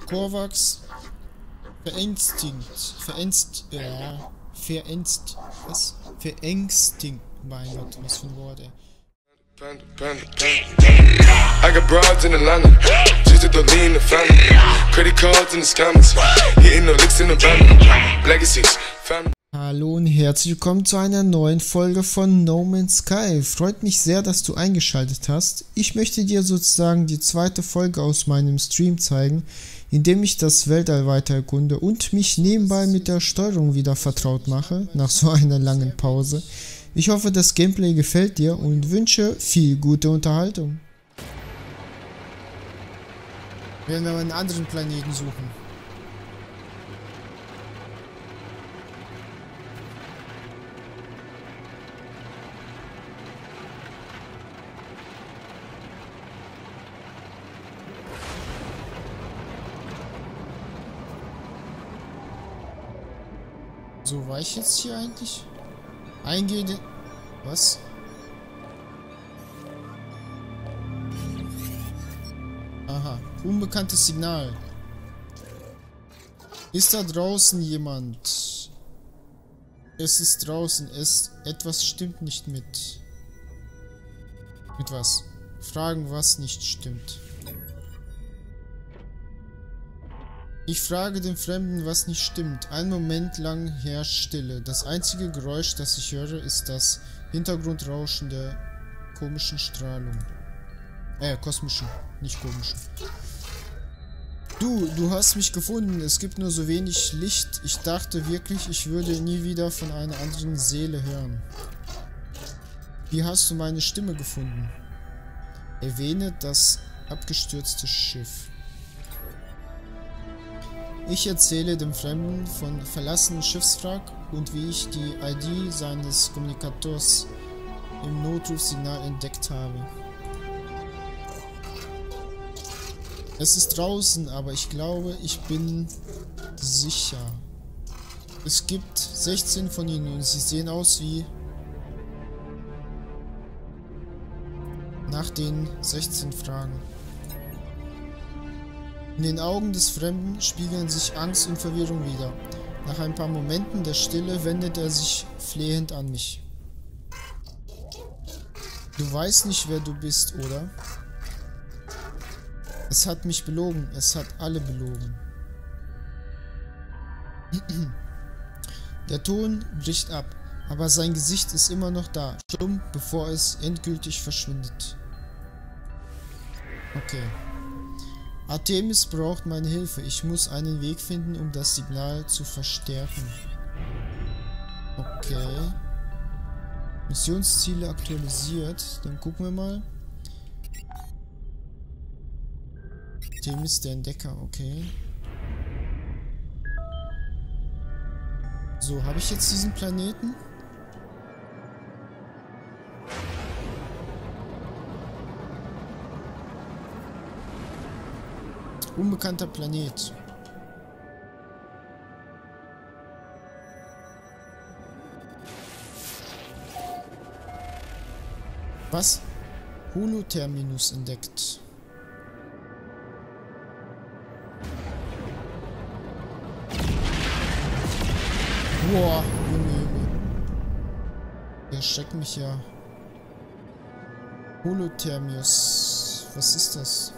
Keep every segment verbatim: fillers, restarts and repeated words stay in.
Korvax verängstigt. Verängst. Äh, verängst. Was? Verängstigt. Mein Gott, was für ein Wort, ey. Panda, panda, panda. I got broads in Atlanta, just to lean in the family. Credit cards in the scammers, hitting the licks in the van. Legacies, family. Hallo und herzlich willkommen zu einer neuen Folge von No Man's Sky. Freut mich sehr, dass du eingeschaltet hast. Ich möchte dir sozusagen die zweite Folge aus meinem Stream zeigen, indem ich das Weltall weiter erkunde und mich nebenbei mit der Steuerung wieder vertraut mache, nach so einer langen Pause. Ich hoffe, das Gameplay gefällt dir und wünsche viel gute Unterhaltung. Werden wir einen anderen Planeten suchen. So, war ich jetzt hier eigentlich? Eingehende... Was? Aha. Unbekanntes Signal. Ist da draußen jemand? Es ist draußen. Es... Etwas stimmt nicht mit. Mit was? Fragen, was nicht stimmt. Ich frage den Fremden, was nicht stimmt. Einen Moment lang herrscht Stille. Das einzige Geräusch, das ich höre, ist das Hintergrundrauschen der komischen Strahlung. Äh, kosmischen, nicht komischen. Du, du hast mich gefunden. Es gibt nur so wenig Licht. Ich dachte wirklich, ich würde nie wieder von einer anderen Seele hören. Wie hast du meine Stimme gefunden? Erwähne das abgestürzte Schiff. Ich erzähle dem Fremden von verlassenen Schiffswrack und wie ich die I D seines Kommunikators im Notrufsignal entdeckt habe. Es ist draußen, aber ich glaube, ich bin sicher. Es gibt sechzehn von ihnen und sie sehen aus wie nach den sechzehn Fragen. In den Augen des Fremden spiegeln sich Angst und Verwirrung wider. Nach ein paar Momenten der Stille wendet er sich flehend an mich. Du weißt nicht, wer du bist, oder? Es hat mich belogen, es hat alle belogen. Der Ton bricht ab, aber sein Gesicht ist immer noch da, stumm, bevor es endgültig verschwindet. Okay. Artemis braucht meine Hilfe. Ich muss einen Weg finden, um das Signal zu verstärken. Okay. Missionsziele aktualisiert. Dann gucken wir mal. Artemis, der Entdecker. Okay. So, habe ich jetzt diesen Planeten? Unbekannter Planet. Was? Holoterminus entdeckt. Boah, Junge, Junge. Der schreckt mich ja. Holoterminus. Was ist das?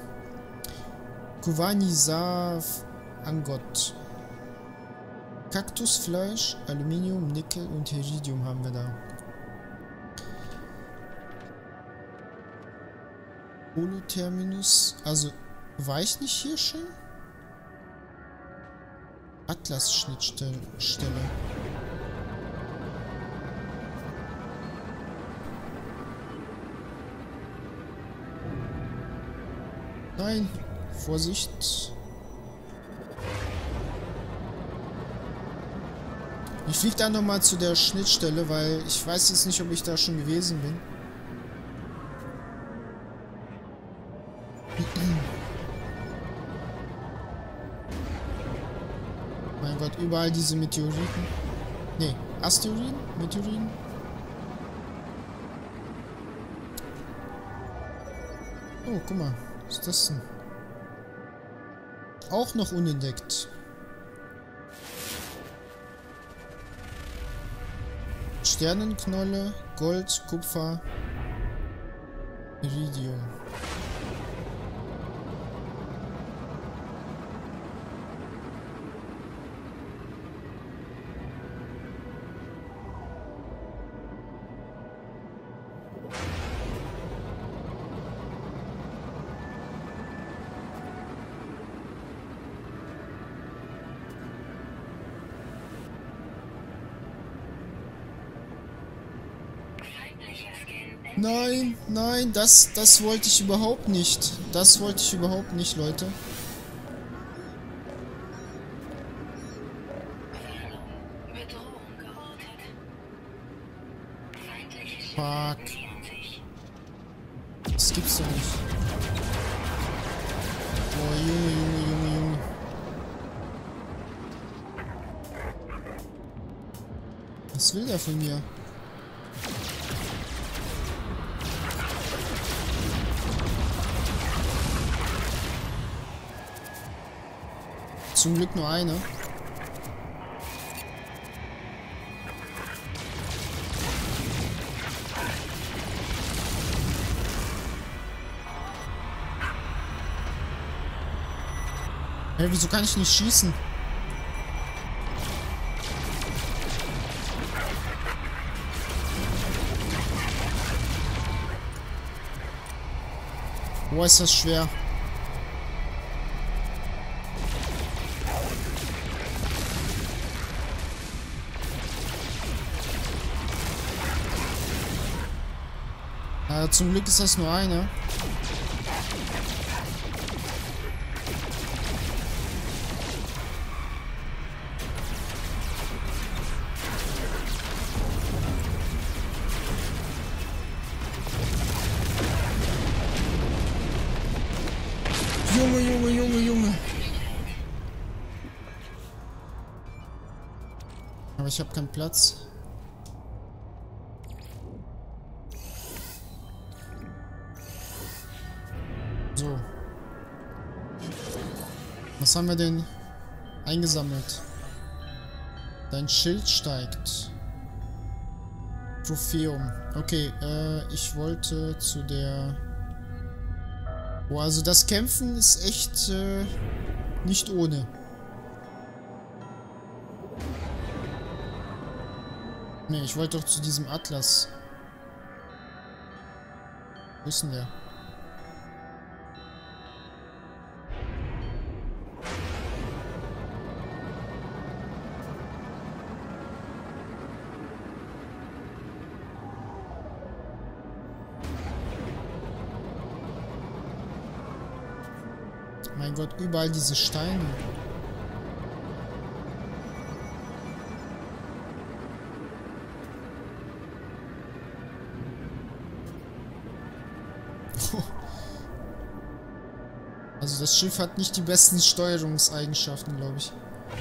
Kuvanisav Angot. Kaktusfleisch, Aluminium, Nickel und Iridium haben wir da. Holoterminus. Also, war ich nicht hier schon? Atlas-Schnittstelle. Nein. Vorsicht. Ich fliege da nochmal zu der Schnittstelle, weil ich weiß jetzt nicht, ob ich da schon gewesen bin. Mein Gott, überall diese Meteoriten. Ne, Asteroiden? Meteoriten? Oh, guck mal. Was ist das denn? auch noch unentdeckt. Sternenknolle, Gold, Kupfer, Iridium. Nein, nein, das, das wollte ich überhaupt nicht. Das wollte ich überhaupt nicht, Leute. Fuck. Das gibt's doch nicht. Oh, Junge, Junge, Junge, Junge. Was will der von mir? Zum Glück nur eine. Hey, wieso kann ich nicht schießen? Boah, ist das schwer. Ja, zum Glück ist das nur eine. Junge, Junge, Junge, Junge. Aber ich habe keinen Platz. So. Was haben wir denn eingesammelt? Dein Schild steigt. Tropheum. Okay, äh, ich wollte zu der... Boah, also das Kämpfen ist echt äh, nicht ohne. Ne, ich wollte doch zu diesem Atlas. Wo ist denn der? Mein Gott, überall diese Steine. Also das Schiff hat nicht die besten Steuerungseigenschaften, glaube ich.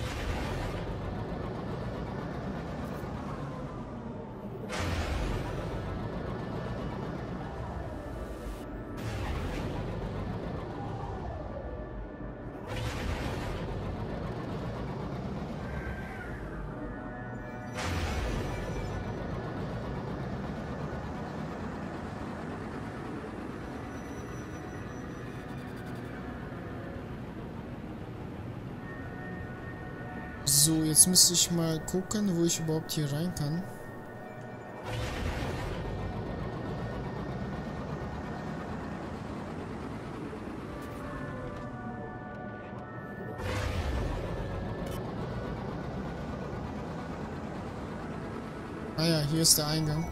So, jetzt müsste ich mal gucken, wo ich überhaupt hier rein kann. Ah ja, hier ist der Eingang.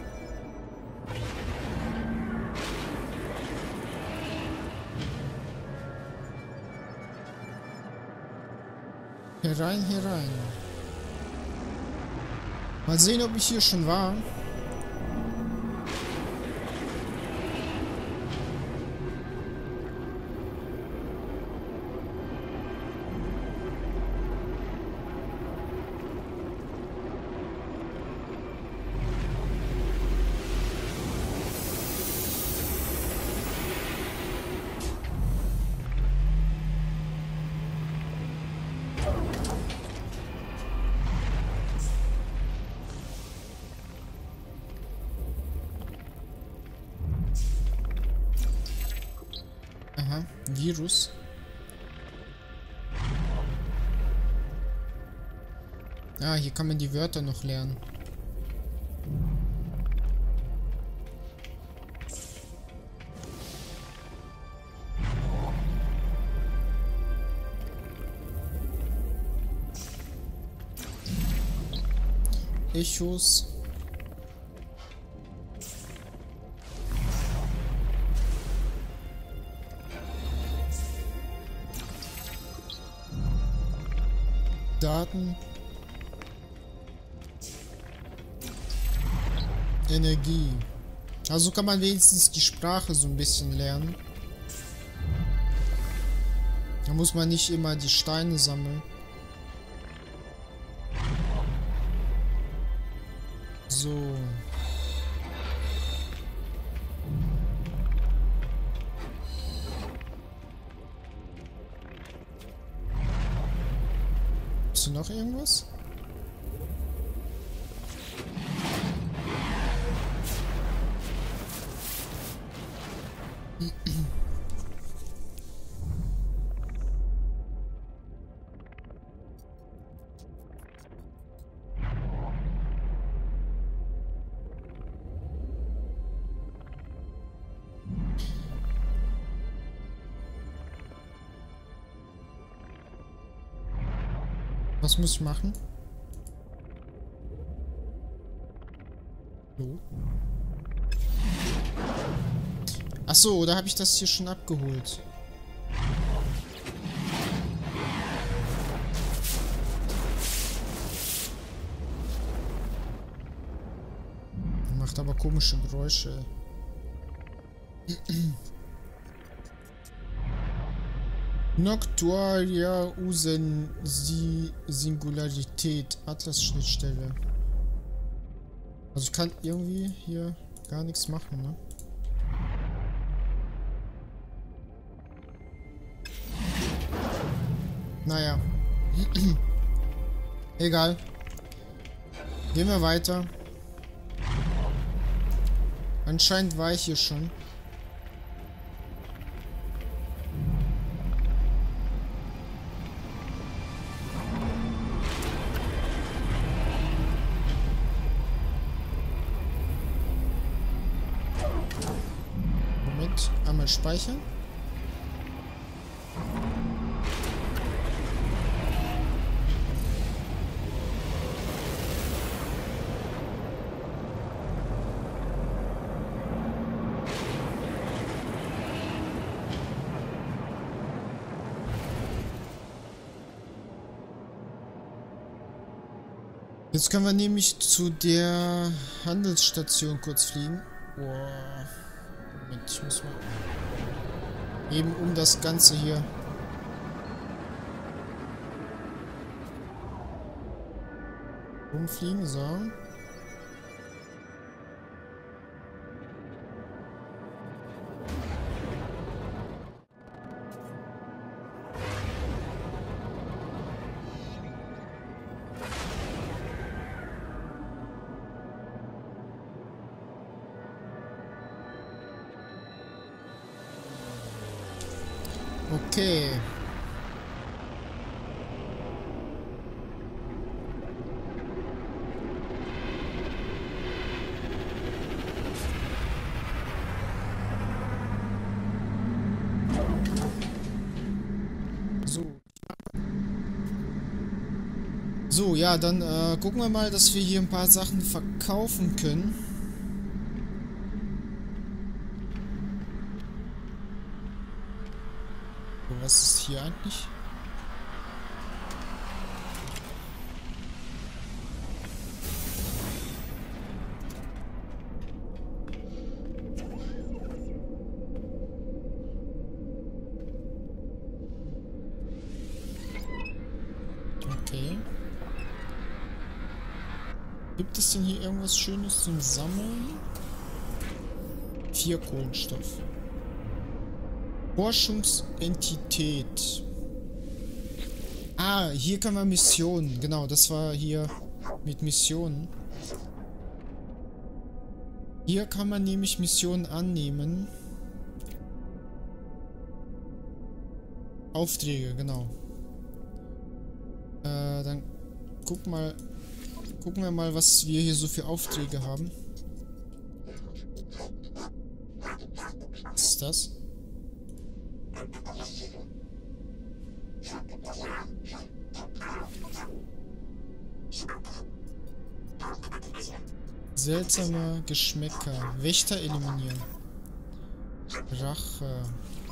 Herein, herein. Mal sehen, ob ich hier schon war. Aha, Virus. Ah, hier kann man die Wörter noch lernen. Echos. Daten. Energie. Also kann man wenigstens die Sprache so ein bisschen lernen. Da muss man nicht immer die Steine sammeln. So. Ist hier noch irgendwas? Was muss ich machen? So. Ach so, oder habe ich das hier schon abgeholt? Macht aber komische Geräusche. Noctuaria usen die Singularität. Atlas-Schnittstelle. Also ich kann irgendwie hier gar nichts machen, ne? Naja. Egal. Gehen wir weiter. Anscheinend war ich hier schon. Moment, einmal speichern. Jetzt können wir nämlich zu der Handelsstation kurz fliegen. Boah. Moment, ich muss mal eben um das Ganze hier. Rumfliegen, so. Okay. So. So, ja, dann äh, gucken wir mal, dass wir hier ein paar Sachen verkaufen können. Was ist hier eigentlich? Okay. Gibt es denn hier irgendwas Schönes zum Sammeln? Vier Kohlenstoff. Forschungsentität. Ah, hier können wir Missionen. Genau, das war hier mit Missionen. Hier kann man nämlich Missionen annehmen. Aufträge, genau. Äh, dann guck mal, gucken wir mal, was wir hier so für Aufträge haben. Was ist das? Seltsame Geschmäcker. Wächter eliminieren. Rache.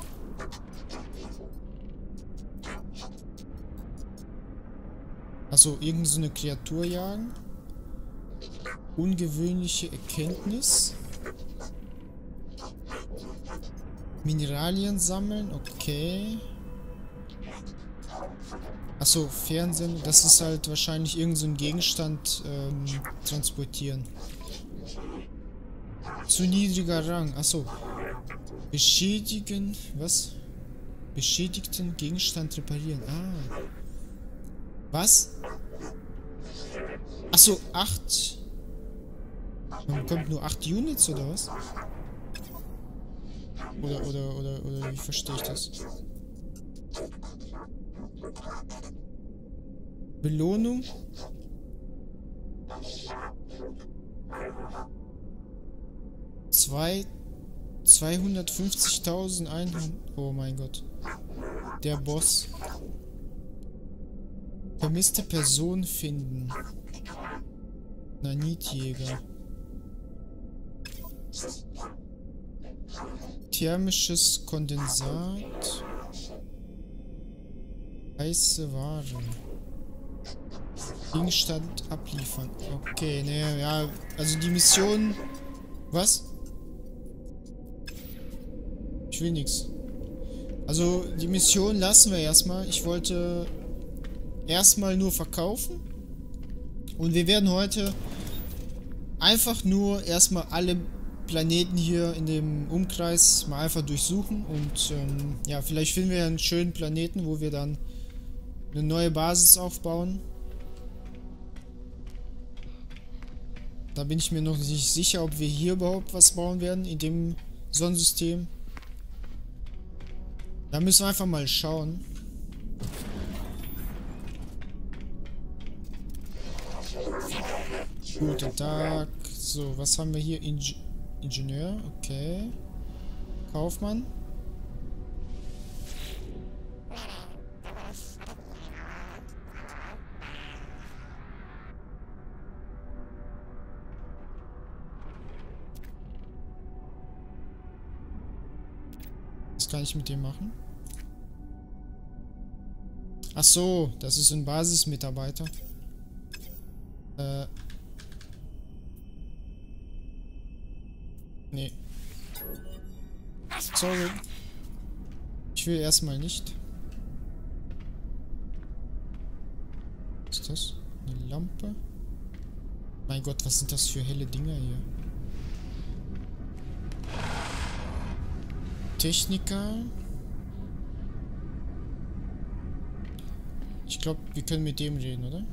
Also irgend so eine Kreatur jagen. Ungewöhnliche Erkenntnis. Mineralien sammeln, okay. Achso, Fernsehen, das ist halt wahrscheinlich irgend so ein Gegenstand ähm, transportieren. Zu niedriger Rang, achso. Beschädigen, was? Beschädigten Gegenstand reparieren, ah. Was? Achso, acht. Man bekommt nur acht Units oder was? Oder, oder, oder, oder, wie verstehe ich das? Belohnung? Zwei, zweihundertfünfzigtausend. Oh mein Gott. Der Boss. Vermisste Person finden. Nanitjäger. Thermisches Kondensat. Heiße Ware. Gegenstand abliefern. Okay, ne, ja, also die Mission... Was? Ich will nix. Also die Mission lassen wir erstmal. Ich wollte erstmal nur verkaufen. Und wir werden heute einfach nur erstmal alle Planeten hier in dem Umkreis mal einfach durchsuchen. Und ähm, ja, vielleicht finden wir einen schönen Planeten, wo wir dann eine neue Basis aufbauen. Da bin ich mir noch nicht sicher, ob wir hier überhaupt was bauen werden, in dem Sonnensystem. Da müssen wir einfach mal schauen. Guten Tag. So, was haben wir hier? Inge Ingenieur, okay. Kaufmann. Was kann ich mit dem machen? Ach so, das ist ein Basismitarbeiter. Äh. Nee. Sorry. Ich will erstmal nicht. Was ist das? Eine Lampe? Mein Gott, was sind das für helle Dinger hier? Techniker. Ich glaube, wir können mit dem reden, oder?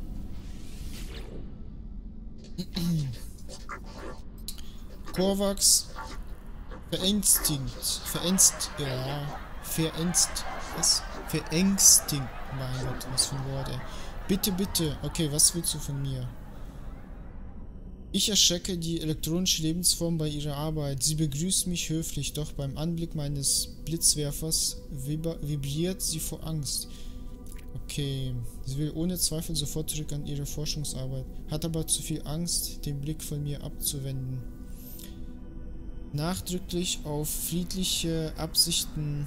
Korvax. Verängstigt. Verängst. Ja. Verängst. Was? Verängstigt. Mein Gott, was für ein Wort, ey. Bitte, bitte. Okay, was willst du von mir? Ich erschrecke die elektronische Lebensform bei ihrer Arbeit. Sie begrüßt mich höflich, doch beim Anblick meines Blitzwerfers vibriert sie vor Angst. Okay, sie will ohne Zweifel sofort zurück an ihre Forschungsarbeit, hat aber zu viel Angst, den Blick von mir abzuwenden. Nachdrücklich auf friedliche Absichten...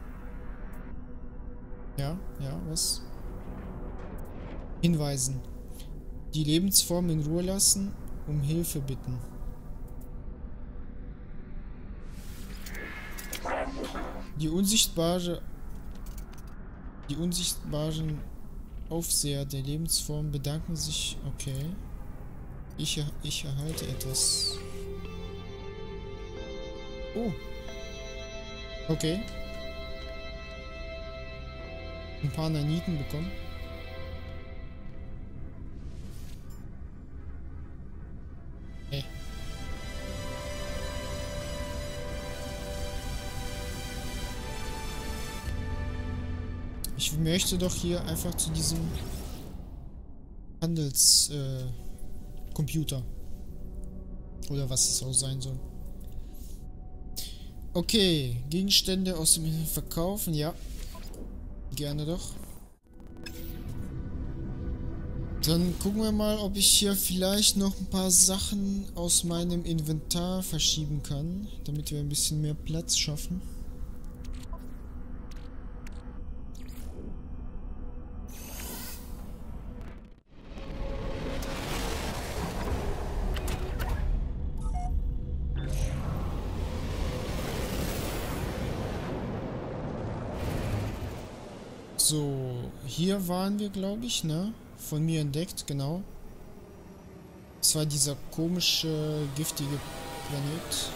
Ja, ja, was? Hinweisen. Die Lebensform in Ruhe lassen, um Hilfe bitten. Die unsichtbare... Die unsichtbaren Aufseher der Lebensform bedanken sich... Okay. Ich, ich erhalte etwas. Oh. Okay. Ein paar Naniten bekommen. Hey. Ich möchte doch hier einfach zu diesem Handels äh, Computer. Oder was es auch sein soll. Okay, Gegenstände aus dem Himmel verkaufen, ja. Gerne doch. Dann gucken wir mal, ob ich hier vielleicht noch ein paar Sachen aus meinem Inventar verschieben kann, damit wir ein bisschen mehr Platz schaffen. So, hier waren wir, glaube ich, ne? Von mir entdeckt, genau. Das war dieser komische, giftige Planet.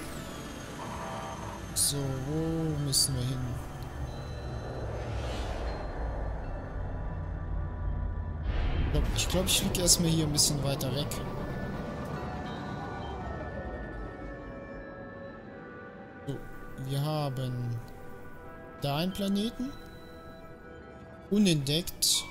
So, wo müssen wir hin? Ich glaube, ich, glaub, ich fliege erstmal hier ein bisschen weiter weg. So, wir haben da einen Planeten. Unentdeckt.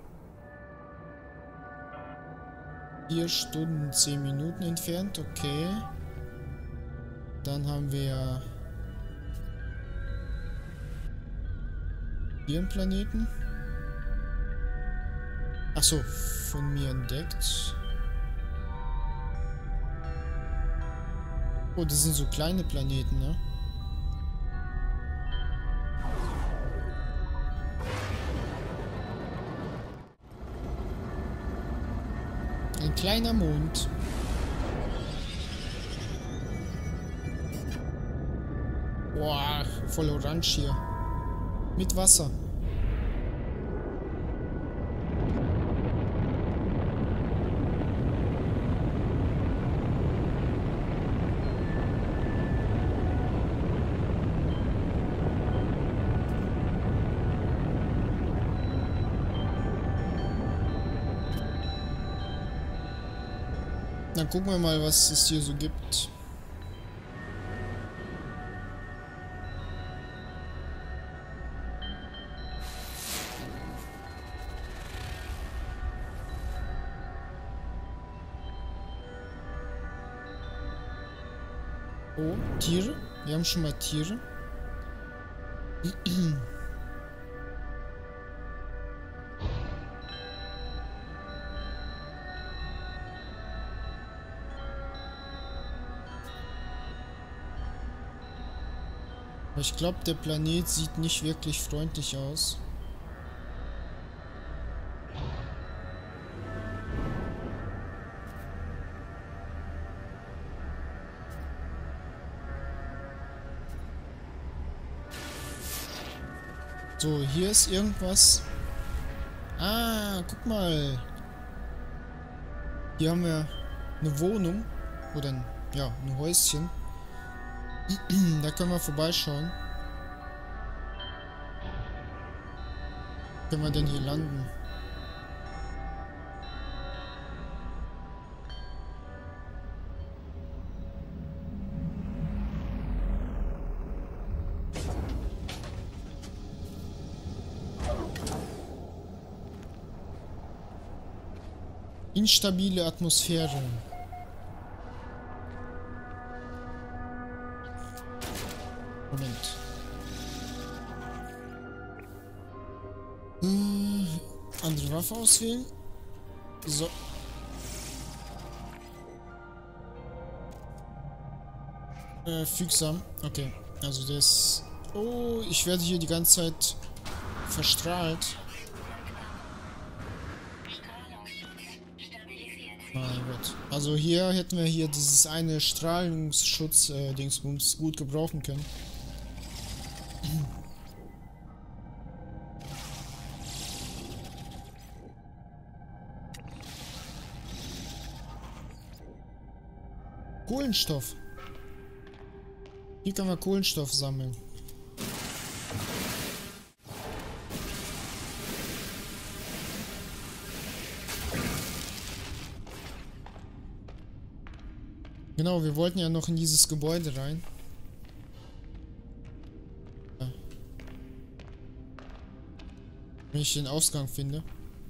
vier Stunden, zehn Minuten entfernt, okay. Dann haben wir hier einen Planeten. Achso, von mir entdeckt. Oh, das sind so kleine Planeten, ne? Ein kleiner Mond. Boah, voll orange hier. Mit Wasser. Dann gucken wir mal, was es hier so gibt. Oh, Tiere. Wir haben schon mal Tiere. Ich glaube, der Planet sieht nicht wirklich freundlich aus. So, hier ist irgendwas. Ah, guck mal. Hier haben wir eine Wohnung. Oder ein, ja, ein Häuschen. Da können wir vorbeischauen. Können wir denn hier landen? Instabile Atmosphäre. Moment. Hm, andere Waffe auswählen. So. Äh, fügsam. Okay. Also das. Oh, ich werde hier die ganze Zeit verstrahlt. Mein Gott. Also hier hätten wir hier dieses eine Strahlungsschutz-Dingsbums äh, gut gebrauchen können. Kohlenstoff. Hier können wir Kohlenstoff sammeln. Genau, wir wollten ja noch in dieses Gebäude rein. Ja. Wenn ich den Ausgang finde.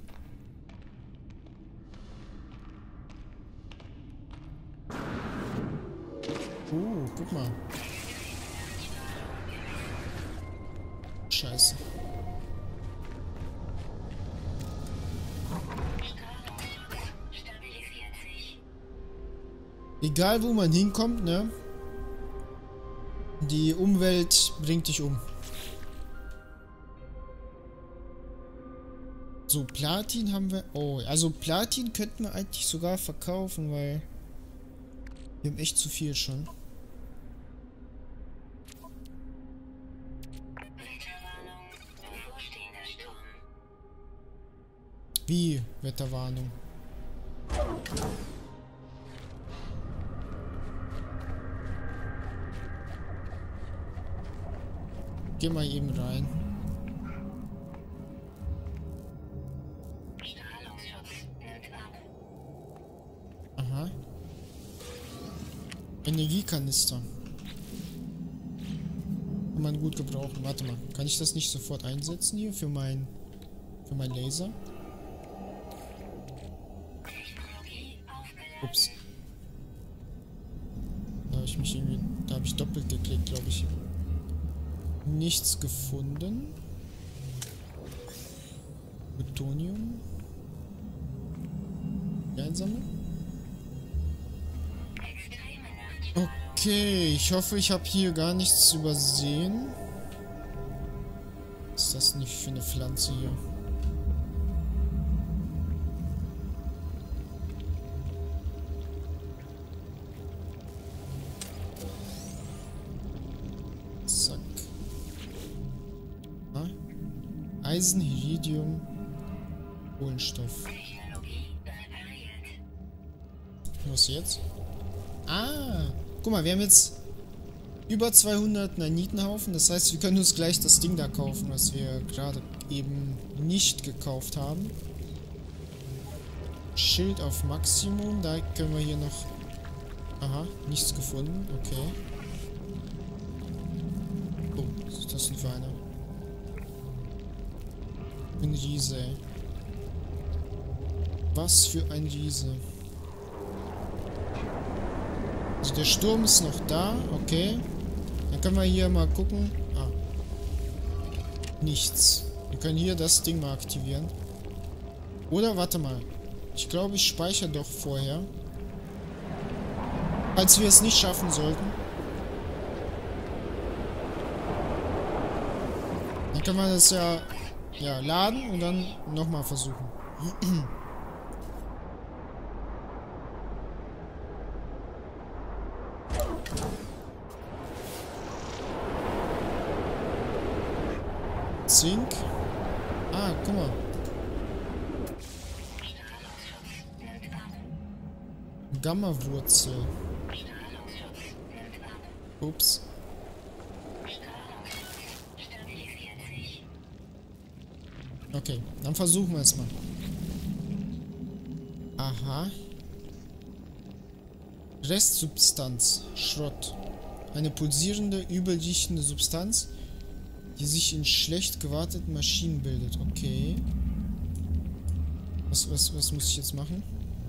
Oh, guck mal. Scheiße. Egal wo man hinkommt, ne? Die Umwelt bringt dich um. So, Platin haben wir... Oh, also Platin könnten wir eigentlich sogar verkaufen, weil... Wir haben echt zu viel schon. Wie? Wetterwarnung? Geh mal eben rein. Aha. Energiekanister. Kann man gut gebrauchen. Warte mal. Kann ich das nicht sofort einsetzen hier für mein für mein Laser? Ups. Da habe ich mich irgendwie. Da habe ich doppelt geklickt, glaube ich. Nichts gefunden. Plutonium. Einsammeln. Okay, ich hoffe, ich habe hier gar nichts übersehen. Was ist das nicht für eine Pflanze hier? Zack. Ah. Eisen, Iridium, Kohlenstoff. Was jetzt? Ah! Guck mal, wir haben jetzt über zweihundert Nanitenhaufen. Das heißt, wir können uns gleich das Ding da kaufen, was wir gerade eben nicht gekauft haben. Schild auf Maximum. Da können wir hier noch... Aha, nichts gefunden. Okay. Oh, was ist das denn für einer? Ein Riese, ey. Was für ein Riese. Also der Sturm ist noch da, okay. Dann können wir hier mal gucken. Ah. Nichts. Wir können hier das Ding mal aktivieren. Oder, warte mal. Ich glaube, ich speichere doch vorher. Falls wir es nicht schaffen sollten. Dann können wir das ja, ja laden und dann nochmal versuchen. Zink. Ah, guck mal. Gamma-Wurzel. Ups. Okay, dann versuchen wir es mal. Aha. Restsubstanz. Schrott. Eine pulsierende, übelriechende Substanz, die sich in schlecht gewarteten Maschinen bildet. Okay. Was, was, was muss ich jetzt machen?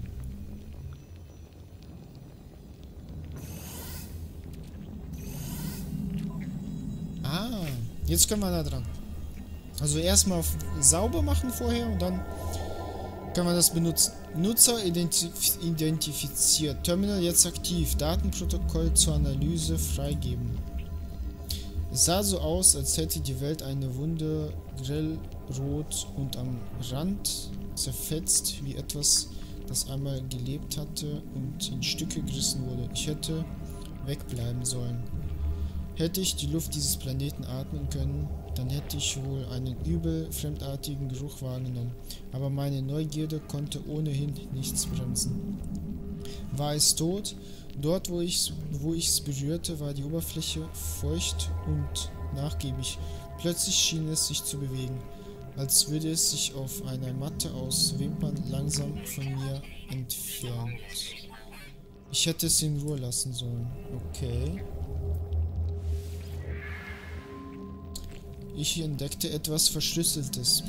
Ah, jetzt können wir da dran. Also erstmal sauber machen vorher und dann kann man das benutzen. Nutzer identif identifiziert. Terminal jetzt aktiv. Datenprotokoll zur Analyse freigeben. Es sah so aus, als hätte die Welt eine Wunde, grell rot und am Rand zerfetzt, wie etwas, das einmal gelebt hatte und in Stücke gerissen wurde. Ich hätte wegbleiben sollen. Hätte ich die Luft dieses Planeten atmen können, dann hätte ich wohl einen übel fremdartigen Geruch wahrgenommen. Aber meine Neugierde konnte ohnehin nichts bremsen. War es tot? Dort, wo ich wo ich's berührte, war die Oberfläche feucht und nachgiebig. Plötzlich schien es sich zu bewegen, als würde es sich auf einer Matte aus Wimpern langsam von mir entfernt. Ich hätte es in Ruhe lassen sollen. Okay. Ich entdeckte etwas Verschlüsseltes.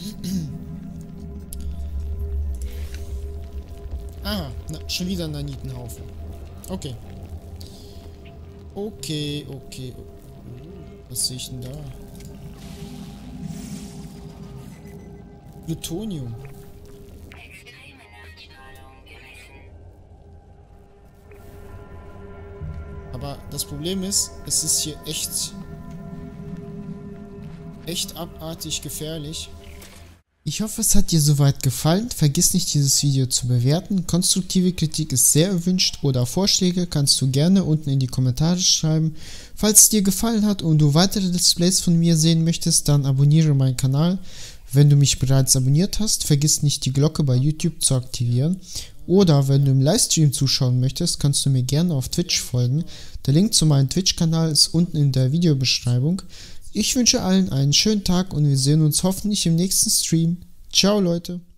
Ah, na, schon wieder ein Nanitenhaufen. Okay. Okay, okay. Was sehe ich denn da? Plutonium. Aber das Problem ist, es ist hier echt, echt abartig gefährlich. Ich hoffe, es hat dir soweit gefallen. Vergiss nicht, dieses Video zu bewerten. Konstruktive Kritik ist sehr erwünscht oder Vorschläge kannst du gerne unten in die Kommentare schreiben. Falls es dir gefallen hat und du weitere Let's Plays von mir sehen möchtest, dann abonniere meinen Kanal. Wenn du mich bereits abonniert hast, vergiss nicht, die Glocke bei YouTube zu aktivieren. Oder wenn du im Livestream zuschauen möchtest, kannst du mir gerne auf Twitch folgen. Der Link zu meinem Twitch-Kanal ist unten in der Videobeschreibung. Ich wünsche allen einen schönen Tag und wir sehen uns hoffentlich im nächsten Stream. Ciao Leute!